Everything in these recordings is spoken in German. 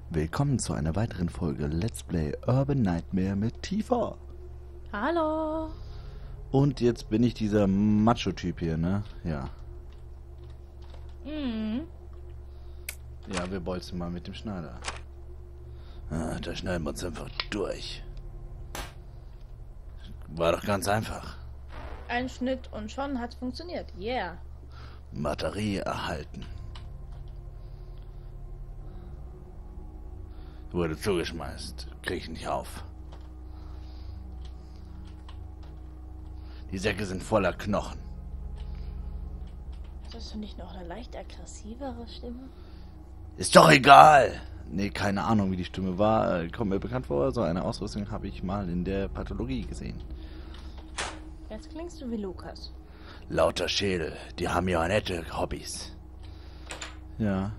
Willkommen zu einer weiteren Folge Let's Play Urban Nightmare mit Tifa. Hallo. Und jetzt bin ich dieser Macho-Typ hier, ne? Ja. Mhm. Ja, wir bolzen mal mit dem Schneider. Da schneiden wir uns einfach durch. War doch ganz einfach. Ein Schnitt und schon hat's funktioniert. Yeah. Batterie erhalten. Wurde zugeschmeißt. Krieg ich nicht auf. Die Säcke sind voller Knochen. Hast du nicht noch eine leicht aggressivere Stimme? Ist doch egal! Nee, keine Ahnung, wie die Stimme war. Kommt mir bekannt vor. So eine Ausrüstung habe ich mal in der Pathologie gesehen. Jetzt klingst du wie Lukas. Lauter Schädel. Die haben ja nette Hobbys. Ja.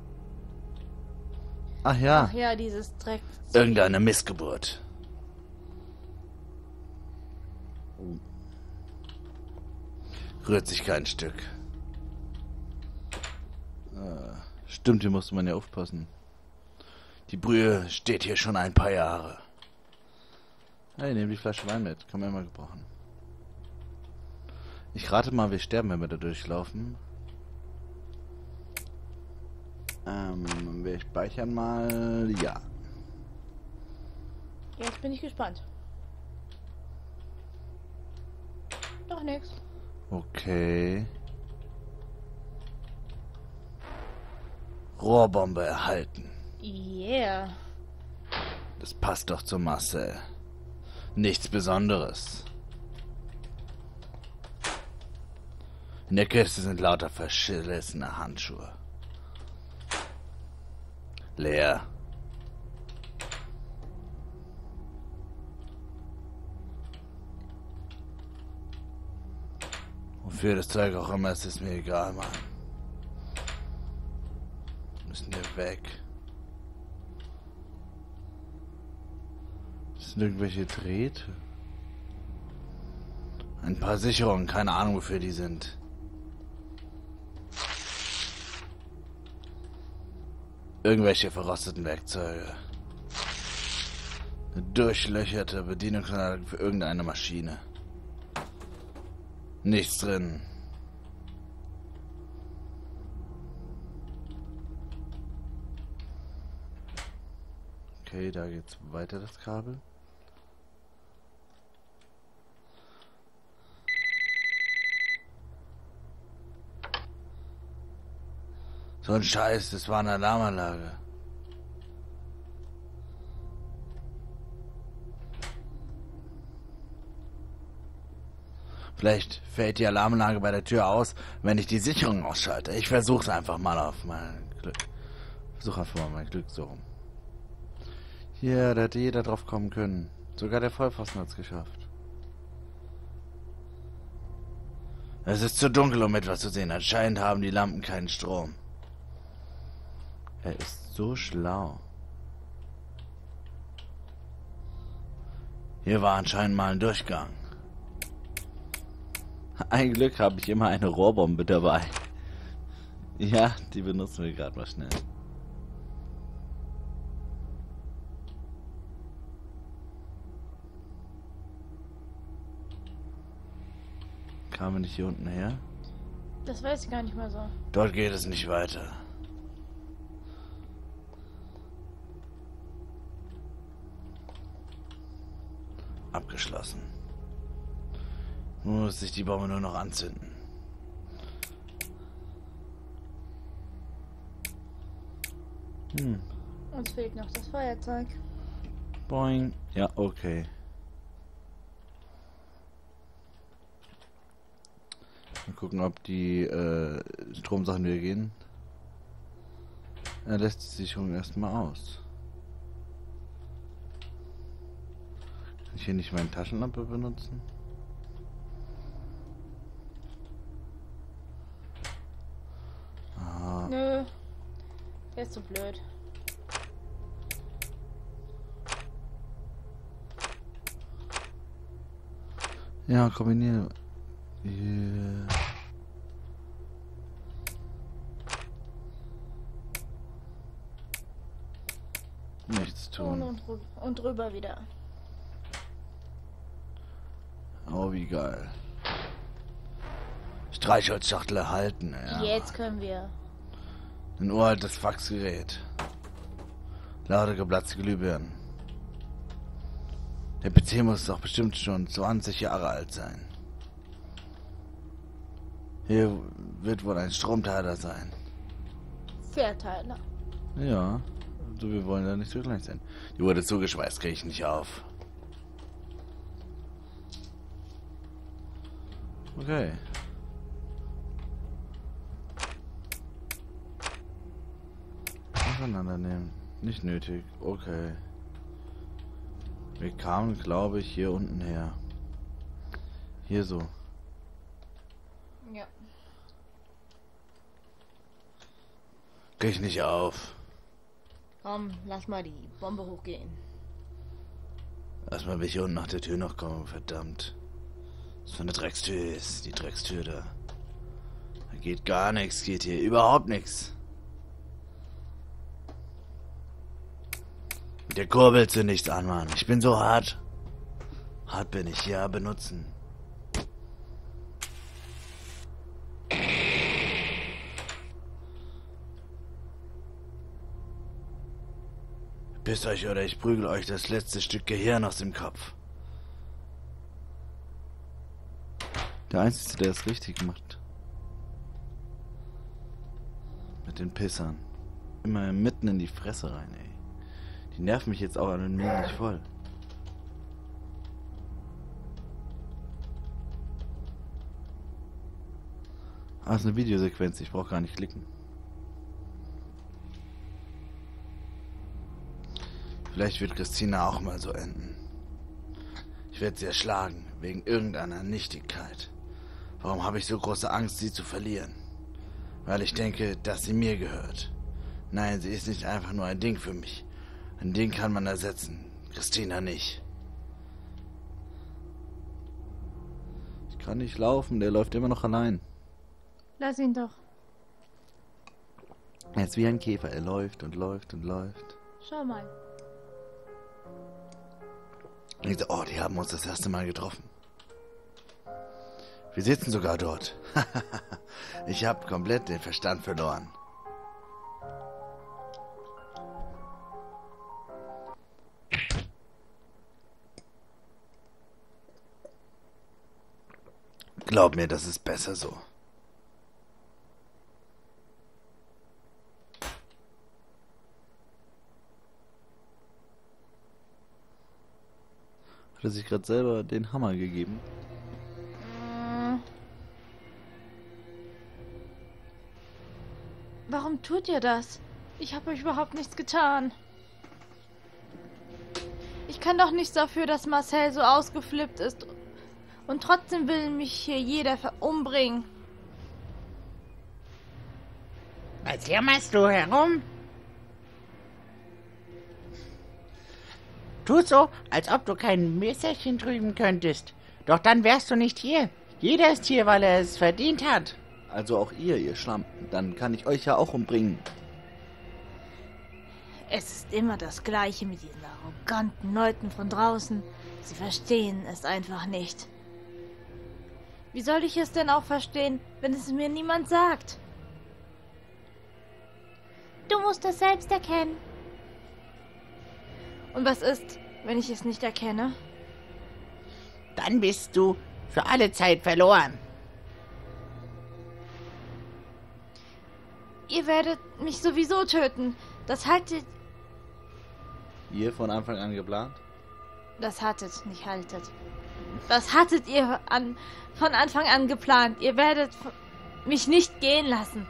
Ach ja. Ach ja, dieses Dreck. Irgendeine Missgeburt. Rührt sich kein Stück. Stimmt, hier musste man ja aufpassen. Die Brühe steht hier schon ein paar Jahre. Hey, nehm die Flasche Wein mit. Kann man immer gebrauchen. Ich rate mal, wir sterben, wenn wir da durchlaufen. Wir speichern mal. Ja. Jetzt bin ich gespannt. Doch nix. Okay. Rohrbombe erhalten. Yeah. Das passt doch zur Masse. Nichts Besonderes. In der Kiste sind lauter verschlissene Handschuhe. Leer. Wofür das Zeug auch immer ist, ist mir egal, Mann. Müssen wir weg. Das sind irgendwelche Drähte. Ein paar Sicherungen, keine Ahnung, wofür die sind. Irgendwelche verrosteten Werkzeuge. Eine durchlöcherte Bedienungsanleitung für irgendeine Maschine. Nichts drin. Okay, da geht's weiter, das Kabel. So ein Scheiß, das war eine Alarmanlage. Vielleicht fällt die Alarmanlage bei der Tür aus, wenn ich die Sicherung ausschalte. Ich versuch's einfach mal auf mein Glück. Versuch einfach mal mein Glück so rum. Hier, da hätte jeder drauf kommen können. Sogar der Vollpfosten hat's geschafft. Es ist zu dunkel, um etwas zu sehen. Anscheinend haben die Lampen keinen Strom. Er ist so schlau. Hier war anscheinend mal ein Durchgang. Ein Glück habe ich immer eine Rohrbombe dabei. Ja, die benutzen wir gerade mal schnell. Kamen wir nicht hier unten her? Das weiß ich gar nicht mal so. Dort geht es nicht weiter. Abgeschlossen. Nun muss sich die Bombe nur noch anzünden. Uns fehlt noch das Feuerzeug. Boing. Ja, okay. Mal gucken, ob die Stromsachen wieder gehen. Er lässt die Sicherung erstmal aus. Kann ich hier nicht meine Taschenlampe benutzen? Ah. Nö. Der ist so blöd. Ja, kombiniere. Yeah. Nichts tun. Und drüber wieder. Oh, wie geil. Streichholzschachtel erhalten. Ja. Jetzt können wir. Ein uraltes Faxgerät. Lauter geplatzte Glühbirnen. Der PC muss doch bestimmt schon 20 Jahre alt sein. Hier wird wohl ein Stromteiler sein. Verteiler. Ja, also wir wollen da nicht so gleich sein. Die wurde zugeschweißt, kriege ich nicht auf. Okay. Auseinandernehmen. Nicht nötig. Okay. Wir kamen, glaube ich, hier unten her. Hier so. Ja. Krieg ich nicht auf. Komm, lass mal die Bombe hochgehen. Erstmal will ich hier unten nach der Tür noch kommen, verdammt. Was für eine Dreckstür ist, die Dreckstür da. Da geht gar nichts, geht hier überhaupt nichts. Mit der Kurbel zu nichts an, Mann. Ich bin so hart. Hart bin ich, ja, benutzen. Pisst euch oder ich prügel euch das letzte Stück Gehirn aus dem Kopf. Der Einzige, der es richtig macht. Mit den Pissern. Immer mitten in die Fresse rein, ey. Die nerven mich jetzt auch an mir nicht voll. Ah, ist eine Videosequenz, ich brauche gar nicht klicken. Vielleicht wird Christina auch mal so enden. Ich werde sie erschlagen, wegen irgendeiner Nichtigkeit. Warum habe ich so große Angst, sie zu verlieren? Weil ich denke, dass sie mir gehört. Nein, sie ist nicht einfach nur ein Ding für mich. Ein Ding kann man ersetzen, Christina nicht. Ich kann nicht laufen, der läuft immer noch allein. Lass ihn doch. Er ist wie ein Käfer, er läuft und läuft und läuft. Schau mal. Ich so, oh, die haben uns das erste Mal getroffen. Wir sitzen sogar dort. Ich habe komplett den Verstand verloren. Glaub mir, das ist besser so. Hat er sich gerade selber den Hammer gegeben? Warum tut ihr das? Ich habe euch überhaupt nichts getan. Ich kann doch nichts dafür, dass Marcel so ausgeflippt ist. Und trotzdem will mich hier jeder umbringen. Was jammerst du herum? Tu so, als ob du kein Messerchen drüben könntest. Doch dann wärst du nicht hier. Jeder ist hier, weil er es verdient hat. Also auch ihr Schlampen. Dann kann ich euch ja auch umbringen. Es ist immer das Gleiche mit diesen arroganten Leuten von draußen. Sie verstehen es einfach nicht. Wie soll ich es denn auch verstehen, wenn es mir niemand sagt? Du musst es selbst erkennen. Und was ist, wenn ich es nicht erkenne? Dann bist du für alle Zeit verloren. Ihr werdet mich sowieso töten. Das haltet... Ihr von Anfang an geplant? Das hattet, nicht haltet. Das hattet ihr von Anfang an geplant. Ihr werdet mich nicht gehen lassen.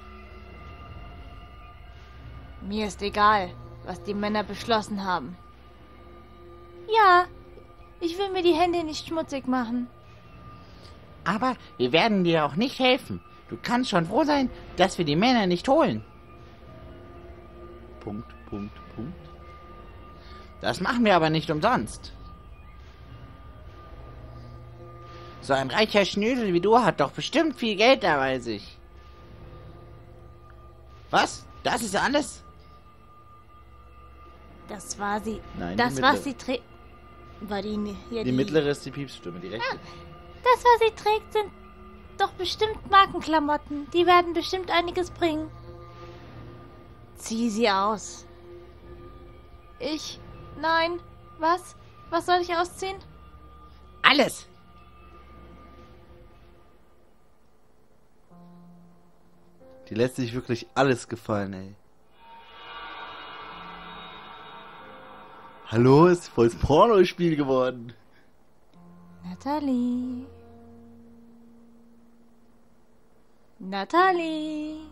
Mir ist egal, was die Männer beschlossen haben. Ja, ich will mir die Hände nicht schmutzig machen. Aber wir werden dir auch nicht helfen. Du kannst schon froh sein, dass wir die Männer nicht holen. Punkt, Punkt, Punkt. Das machen wir aber nicht umsonst. So ein reicher Schnödel wie du hat doch bestimmt viel Geld da bei sich. Was? Das ist alles? Das war sie. Nein, das, die was mittlere. sie trägt. War die, ja, Die mittlere ist die Piepsstimme, die rechte. Das, was sie trägt, sind doch bestimmt Markenklamotten. Die werden bestimmt einiges bringen. Zieh sie aus. Ich? Nein. Was? Was soll ich ausziehen? Alles! Die lässt sich wirklich alles gefallen, ey. Hallo, ist voll das Pornospiel geworden. Natalie. Natalie.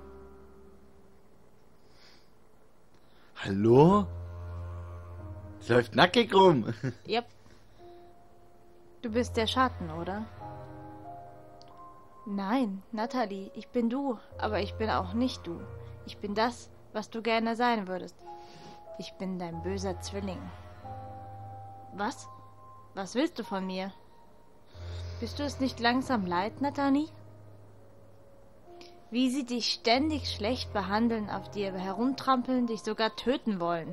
Hallo? Sie läuft nackig rum. Yep. Du bist der Schatten, oder? Nein, Natalie, ich bin du, aber ich bin auch nicht du. Ich bin das, was du gerne sein würdest. Ich bin dein böser Zwilling. Was? Was willst du von mir? Bist du es nicht langsam leid, Natalie? Wie sie dich ständig schlecht behandeln, auf dir herumtrampeln, dich sogar töten wollen.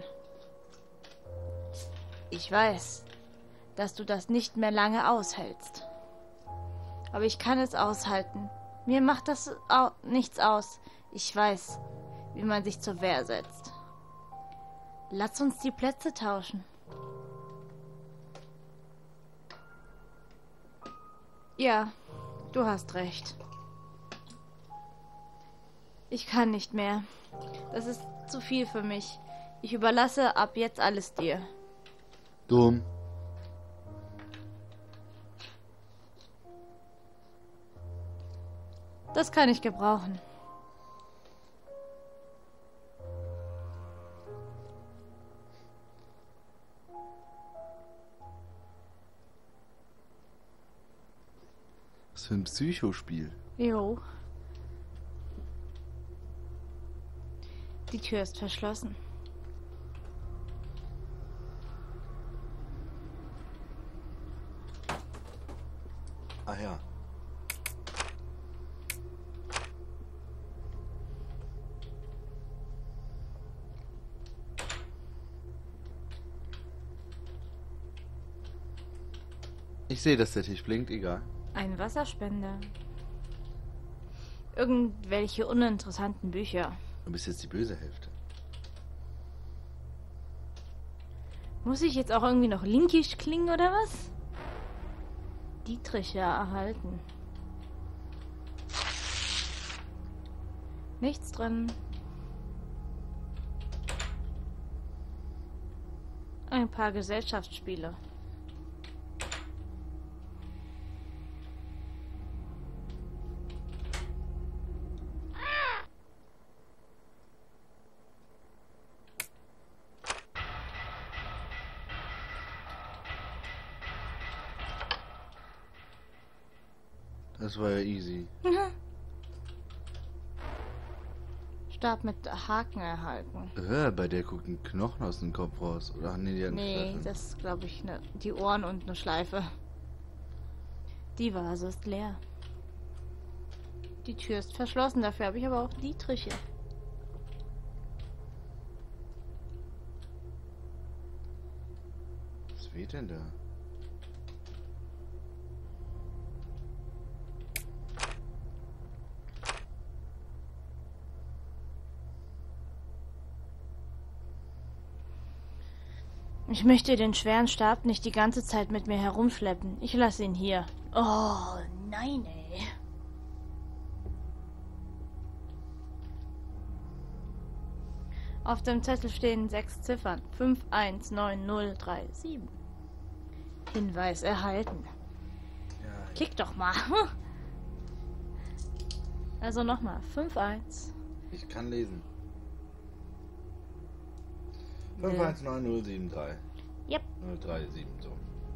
Ich weiß, dass du das nicht mehr lange aushältst. Aber ich kann es aushalten. Mir macht das nichts aus. Ich weiß, wie man sich zur Wehr setzt. Lass uns die Plätze tauschen. Ja, du hast recht. Ich kann nicht mehr. Das ist zu viel für mich. Ich überlasse ab jetzt alles dir. Dumm. Das kann ich gebrauchen. Was für ein Psychospiel. Jo. Die Tür ist verschlossen. Ah ja. Ich sehe, dass der Tisch blinkt, egal. Ein Wasserspender. Irgendwelche uninteressanten Bücher. Du bist jetzt die böse Hälfte. Muss ich jetzt auch irgendwie noch linkisch klingen oder was? Dietriche erhalten. Nichts drin. Ein paar Gesellschaftsspiele. Das war ja easy. Stab mit Haken erhalten. Bei der guckt ein Knochen aus dem Kopf raus. Oder ach, nee, die hat einen Nee, Schleife. das ist, glaube ich, die Ohren und eine Schleife. Die Vase ist leer. Die Tür ist verschlossen, dafür habe ich aber auch Dietriche. Was weht denn da? Ich möchte den schweren Stab nicht die ganze Zeit mit mir herumschleppen. Ich lasse ihn hier. Oh, nein, ey. Auf dem Zettel stehen 6 Ziffern. 519037. Hinweis erhalten. Ja, Klick doch mal. Also nochmal. 51. ich kann lesen. Ja. 519073. Yep. 037, so.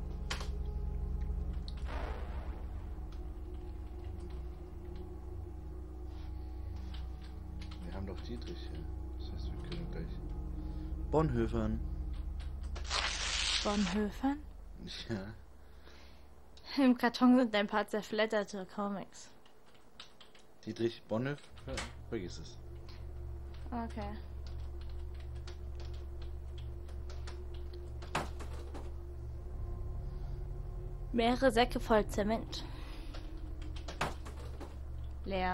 Wir haben doch Dietrich hier. Das heißt, wir können gleich. Bonhoeffern. Bonhoeffern? Ja. Im Karton sind ein paar zerfledderte Comics. Dietrich Bonhoeffer, vergiss es. Okay. Mehrere Säcke voll Zement. Leer.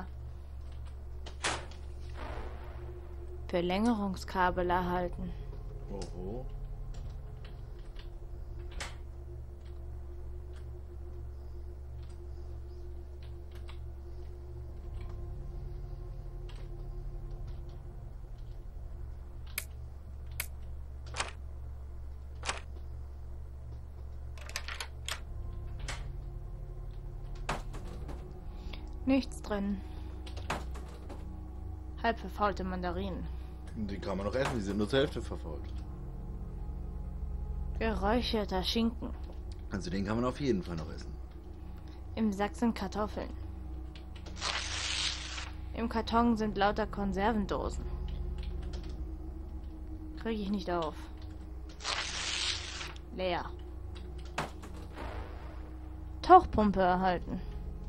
Verlängerungskabel erhalten. Oho. Nichts drin. Halb verfaulte Mandarinen. Die kann man noch essen, die sind nur zur Hälfte verfault. Geräucherter Schinken. Also den kann man auf jeden Fall noch essen. Im Sack sind Kartoffeln. Im Karton sind lauter Konservendosen. Kriege ich nicht auf. Leer. Tauchpumpe erhalten.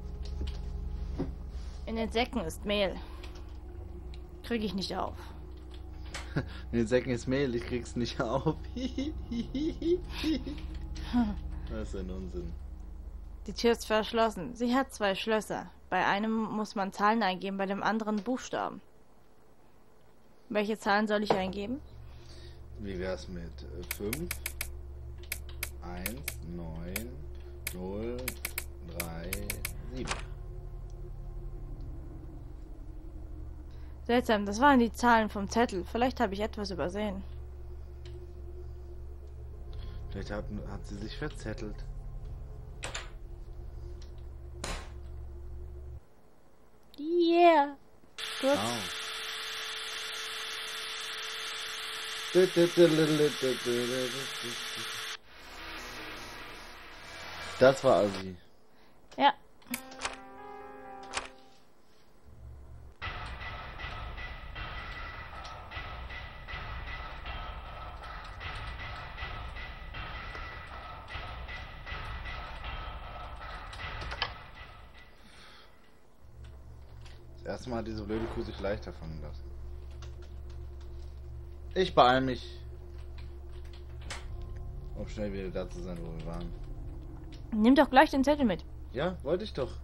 In den Säcken ist Mehl. Kriege ich nicht auf. In den Säcken ist Mehl, ich krieg's nicht auf. Das ist ein Unsinn. Die Tür ist verschlossen. Sie hat 2 Schlösser. Bei einem muss man Zahlen eingeben, bei dem anderen Buchstaben. Welche Zahlen soll ich eingeben? Wie wär's mit 5, 1, 9, 0, 3, 7. Seltsam, das waren die Zahlen vom Zettel. Vielleicht habe ich etwas übersehen. Vielleicht hat sie sich verzettelt. Yeah. Gut. Wow. Das war Assi. Ja. Das erste Mal hat diese blöde Kuh sich leichter fangen lassen. Ich beeil mich. Um schnell wieder da zu sein, wo wir waren. Nimm doch gleich den Zettel mit. Ja, wollte ich doch.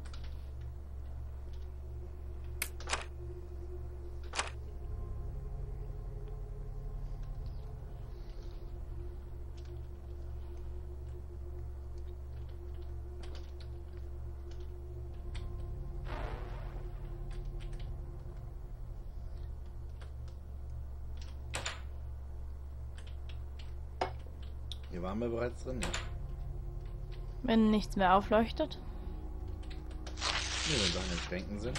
Hier waren wir bereits drin, ja. Wenn nichts mehr aufleuchtet. Wenn Sachen in Schränken sind.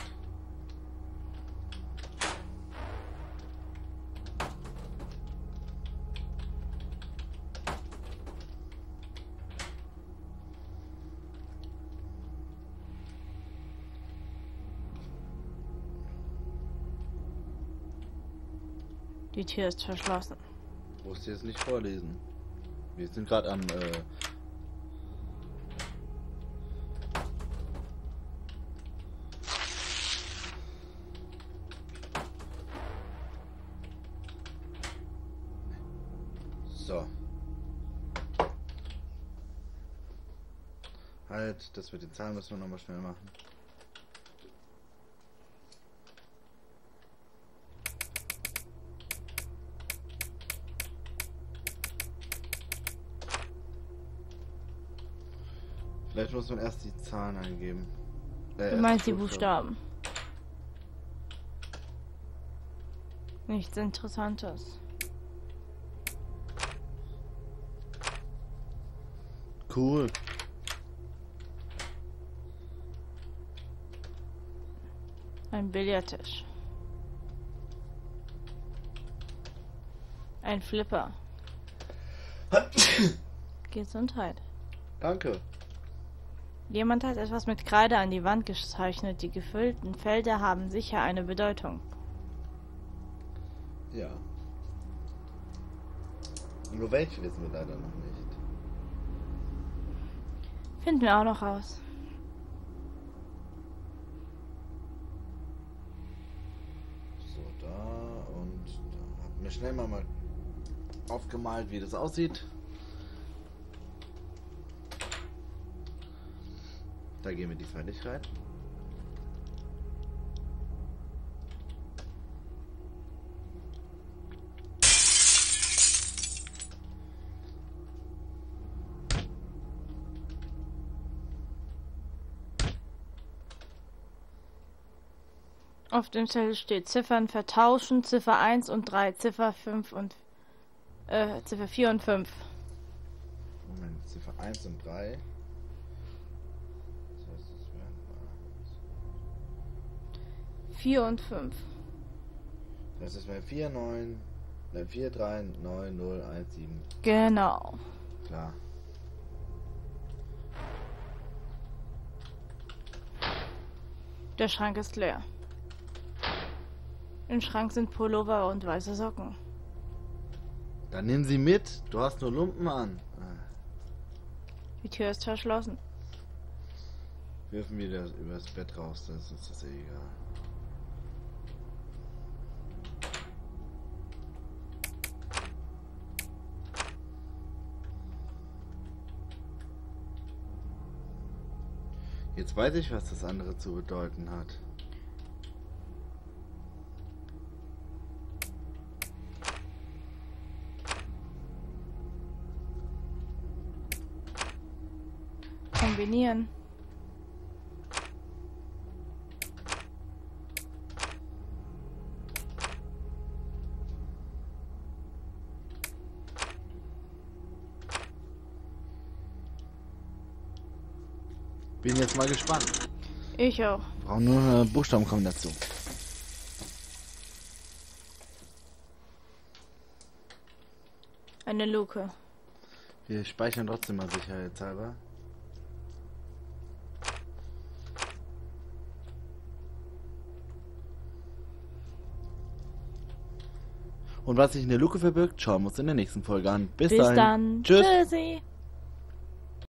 Die Tür ist verschlossen. Musst du jetzt nicht vorlesen. Wir sind gerade am So. Halt, das mit den Zahlen müssen wir nochmal schnell machen. Vielleicht muss man erst die Zahlen eingeben. Du meinst die Buchstaben. Nichts Interessantes. Cool. Ein Billardtisch. Ein Flipper. Gesundheit. Danke. Jemand hat etwas mit Kreide an die Wand gezeichnet. Die gefüllten Felder haben sicher eine Bedeutung. Ja. Nur welche wissen wir leider noch nicht. Finden wir auch noch raus. So, da und da. Hab mir schnell mal aufgemalt, wie das aussieht. Da gehen wir diesmal nicht rein. Auf dem Zettel steht Ziffern vertauschen, Ziffer 1 und 3, Ziffer 5 und Ziffer 4 und 5. Moment, Ziffer 1 und 3. Das heißt, das wären 4 und 5. das heißt, das wäre 4, 9, 4, 3, 9, 0, 1, 7. Genau. Klar. Der Schrank ist leer. Im Schrank sind Pullover und weiße Socken. Dann nimm sie mit. Du hast nur Lumpen an. Die Tür ist verschlossen. Wirfen wir das übers Bett raus, dann ist uns das egal. Jetzt weiß ich, was das andere zu bedeuten hat. Kombinieren. Bin jetzt mal gespannt. Ich auch. Brauchen nur Buchstaben kommen dazu. Eine Luke. Wir speichern trotzdem mal sicherheitshalber. Und was sich in der Luke verbirgt, schauen wir uns in der nächsten Folge an. Bis dahin. Dann. Tschüss. Tschüssi.